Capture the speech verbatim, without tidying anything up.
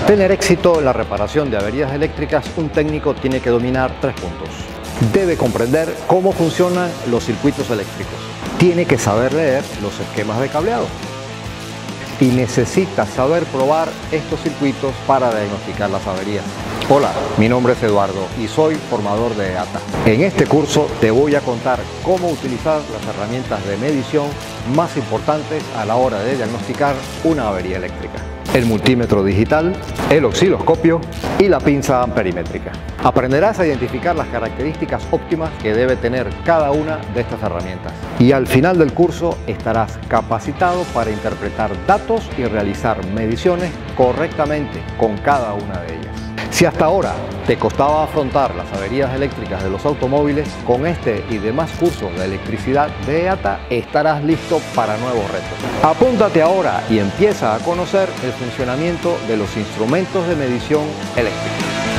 tener éxito en la reparación de averías eléctricas, un técnico tiene que dominar tres puntos. Debe comprender cómo funcionan los circuitos eléctricos. Tiene que saber leer los esquemas de cableado. Y necesita saber probar estos circuitos para diagnosticar las averías. Hola, mi nombre es Eduardo y soy formador de E A T A. En este curso te voy a contar cómo utilizar las herramientas de medición más importantes a la hora de diagnosticar una avería eléctrica: el multímetro digital, el osciloscopio y la pinza amperimétrica. Aprenderás a identificar las características óptimas que debe tener cada una de estas herramientas. Y al final del curso estarás capacitado para interpretar datos y realizar mediciones correctamente con cada una de ellas. Si hasta ahora te costaba afrontar las averías eléctricas de los automóviles, con este y demás cursos de electricidad de E A T A estarás listo para nuevos retos. Apúntate ahora y empieza a conocer el funcionamiento de los instrumentos de medición eléctrica.